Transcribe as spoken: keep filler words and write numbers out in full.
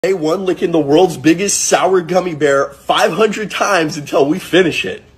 Day one licking the world's biggest sour gummy bear five hundred times until we finish it.